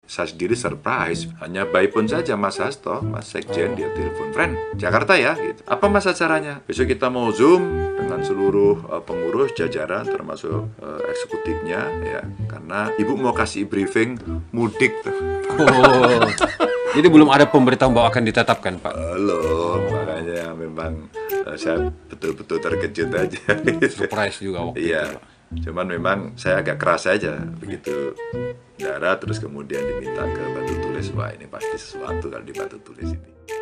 saya sendiri surprise. Hanya by phone saja Mas Hasto, Mas Sekjen, dia telepon, "Friend, Jakarta ya?" Gitu. "Apa Mas acaranya?" "Besok kita mau Zoom dengan seluruh pengurus jajaran termasuk eksekutifnya ya, karena Ibu mau kasih briefing mudik tuh." Oh, jadi belum ada pemberitahuan bahwa akan ditetapkan, Pak? Belum, makanya memang saya betul-betul terkejut aja. Surprise juga waktu Iya, itu, Pak. cuman memang saya agak keras aja begitu darat terus kemudian diminta ke batu tulis. Wah, ini pasti sesuatu kalau di batu tulis ini.